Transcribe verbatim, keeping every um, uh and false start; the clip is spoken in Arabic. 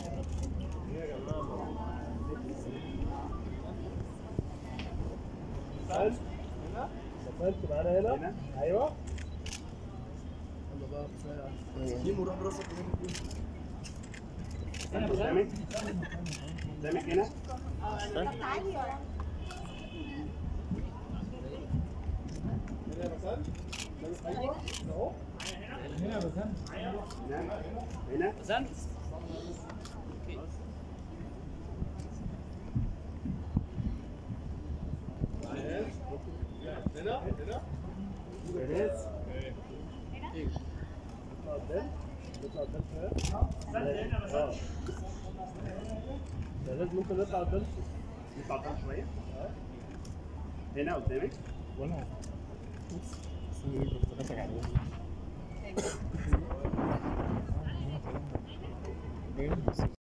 دخلت دخلت معانا هنا. هنا. ايوه. يلا بقى بسرعه. جيم وروح براسك هنا قدامك قدامك هنا. هنا يا بسام. ايوه اهو. هنا يا بسام. هنا هنا بسام. هنا هنا. جاهز. نطلع قدام. نطلع قدام شويه. اه. ده لازم ممكن نطلع قدام. نطلع قدام شويه. هنا قدامك. وانا بس